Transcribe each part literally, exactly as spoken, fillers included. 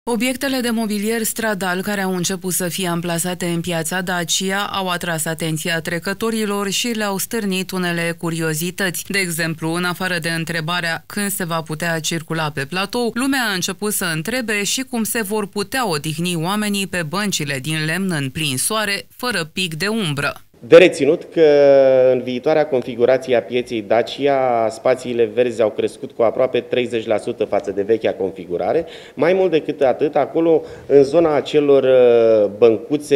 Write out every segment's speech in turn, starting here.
Obiectele de mobilier stradal care au început să fie amplasate în piața Dacia au atras atenția trecătorilor și le-au stârnit unele curiozități. De exemplu, în afară de întrebarea când se va putea circula pe platou, lumea a început să întrebe și cum se vor putea odihni oamenii pe băncile din lemn în plin soare, fără pic de umbră. De reținut că în viitoarea configurație a pieței Dacia, spațiile verzi au crescut cu aproape treizeci la sută față de vechea configurare. Mai mult decât atât, acolo, în zona acelor băncuțe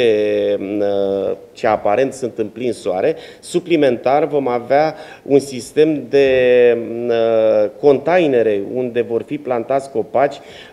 ce aparent sunt în plin soare, suplimentar vom avea un sistem de containere unde vor fi plantați copaci,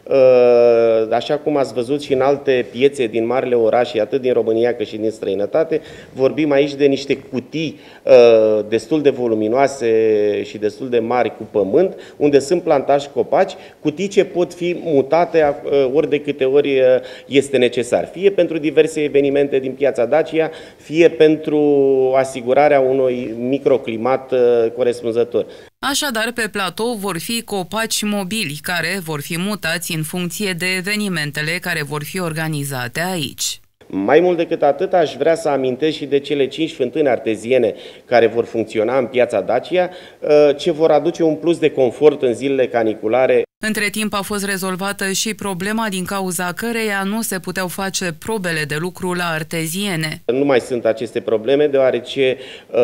așa cum ați văzut și în alte piețe din marile orașe, atât din România cât și din străinătate. Vorbim aici de niște cutii uh, destul de voluminoase și destul de mari cu pământ, unde sunt plantați copaci, cutii ce pot fi mutate uh, ori de câte ori uh, este necesar, fie pentru diverse evenimente din piața Dacia, fie pentru asigurarea unui microclimat uh, corespunzător. Așadar, pe platou vor fi copaci mobili, care vor fi mutați în funcție de evenimentele care vor fi organizate aici. Mai mult decât atât, aș vrea să amintesc și de cele cinci fântâni arteziene care vor funcționa în piața Dacia, ce vor aduce un plus de confort în zilele caniculare. Între timp a fost rezolvată și problema din cauza căreia nu se puteau face probele de lucru la arteziene. Nu mai sunt aceste probleme, deoarece uh,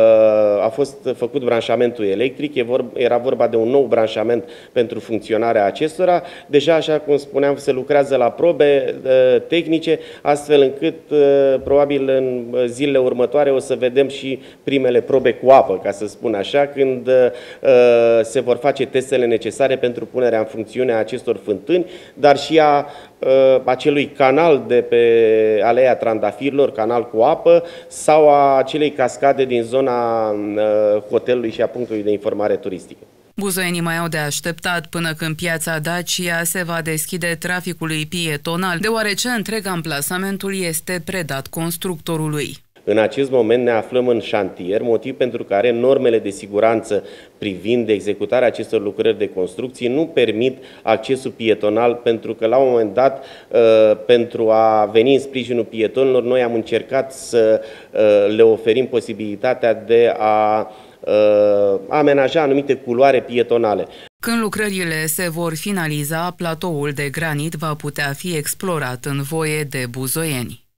a fost făcut branșamentul electric, era vorba de un nou branșament pentru funcționarea acestora. Deja, așa cum spuneam, se lucrează la probe uh, tehnice, astfel încât uh, probabil în zilele următoare o să vedem și primele probe cu apă, ca să spun așa, când uh, se vor face testele necesare pentru punerea în funcțiune a acestor fântâni, dar și a uh, acelui canal de pe aleea Trandafirilor, canal cu apă, sau a acelei cascade din zona uh, hotelului și a punctului de informare turistică. Buzoienii mai au de așteptat până când piața Dacia se va deschide traficului pietonal, deoarece întreg amplasamentul este predat constructorului. În acest moment ne aflăm în șantier, motiv pentru care normele de siguranță privind executarea acestor lucrări de construcție nu permit accesul pietonal, pentru că la un moment dat, pentru a veni în sprijinul pietonilor, noi am încercat să le oferim posibilitatea de a amenaja anumite culoare pietonale. Când lucrările se vor finaliza, platoul de granit va putea fi explorat în voie de buzoieni.